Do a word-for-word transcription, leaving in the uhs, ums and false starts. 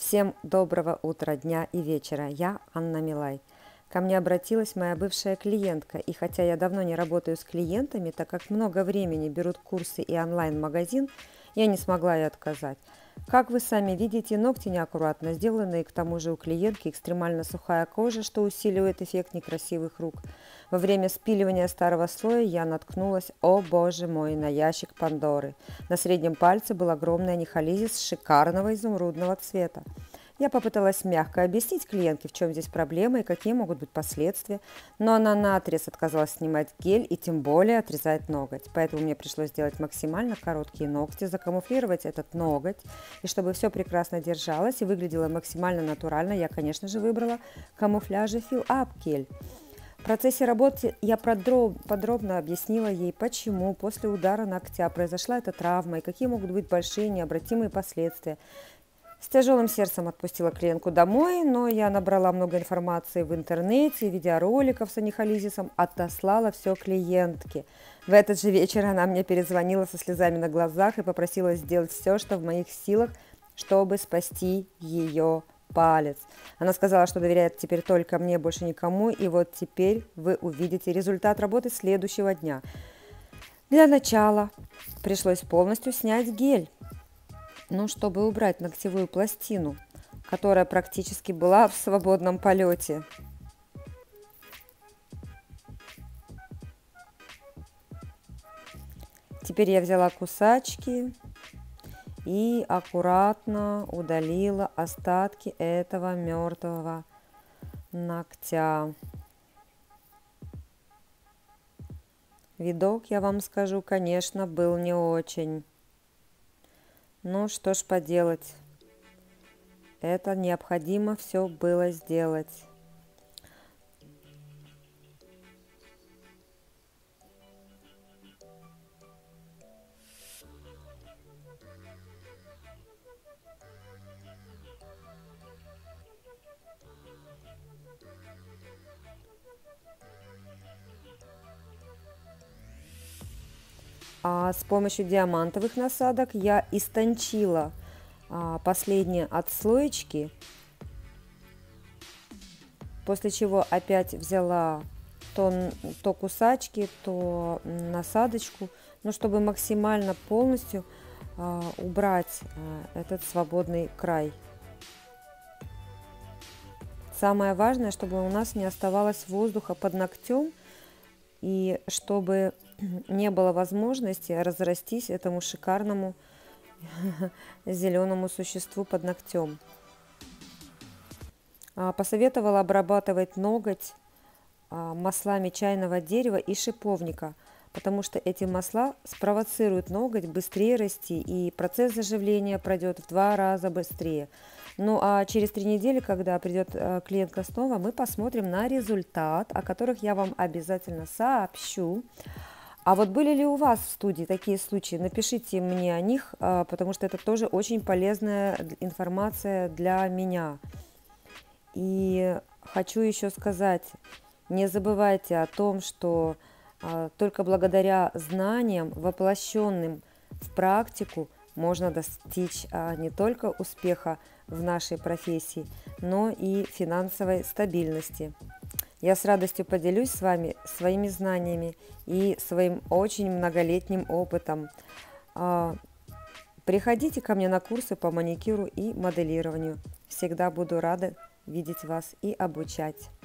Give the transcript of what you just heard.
Всем доброго утра, дня и вечера. Я Анна Милай. Ко мне обратилась моя бывшая клиентка, и хотя я давно не работаю с клиентами, так как много времени берут курсы и онлайн-магазин, я не смогла ей отказать. Как вы сами видите, ногти неаккуратно сделаны, и к тому же у клиентки экстремально сухая кожа, что усиливает эффект некрасивых рук. Во время спиливания старого слоя я наткнулась, о боже мой, на ящик Пандоры. На среднем пальце был огромный анихализис шикарного изумрудного цвета. Я попыталась мягко объяснить клиентке, в чем здесь проблема и какие могут быть последствия, но она наотрез отказалась снимать гель и тем более отрезать ноготь. Поэтому мне пришлось сделать максимально короткие ногти, закамуфлировать этот ноготь, и чтобы все прекрасно держалось и выглядело максимально натурально, я, конечно же, выбрала камуфляжи Fill Up гель. В процессе работы я подробно объяснила ей, почему после удара ногтя произошла эта травма и какие могут быть большие необратимые последствия. С тяжелым сердцем отпустила клиентку домой, но я набрала много информации в интернете, видеороликов с анихализисом, отослала все клиентке. В этот же вечер она мне перезвонила со слезами на глазах и попросила сделать все, что в моих силах, чтобы спасти ее палец. Она сказала, что доверяет теперь только мне, больше никому, и вот теперь вы увидите результат работы следующего дня. Для начала пришлось полностью снять гель. Ну, чтобы убрать ногтевую пластину, которая практически была в свободном полете. Теперь я взяла кусачки и аккуратно удалила остатки этого мертвого ногтя. Видок, я вам скажу, конечно, был не очень. Ну, что ж поделать, это необходимо все было сделать. А с помощью диамантовых насадок я истончила а, последние отслоечки, после чего опять взяла то, то кусачки, то насадочку, ну, чтобы максимально полностью а, убрать а, этот свободный край. Самое важное, чтобы у нас не оставалось воздуха под ногтем, и чтобы не было возможности разрастись этому шикарному зеленому существу под ногтем. Посоветовала обрабатывать ноготь маслами чайного дерева и шиповника, потому что эти масла спровоцируют ноготь быстрее расти, и процесс заживления пройдет в два раза быстрее. Ну а через три недели, когда придет клиентка снова, мы посмотрим на результат, о которых я вам обязательно сообщу. А вот были ли у вас в студии такие случаи? Напишите мне о них, потому что это тоже очень полезная информация для меня. И хочу еще сказать, не забывайте о том, что только благодаря знаниям, воплощенным в практику, можно достичь не только успеха в нашей профессии, но и финансовой стабильности. Я с радостью поделюсь с вами своими знаниями и своим очень многолетним опытом. Приходите ко мне на курсы по маникюру и моделированию. Всегда буду рада видеть вас и обучать.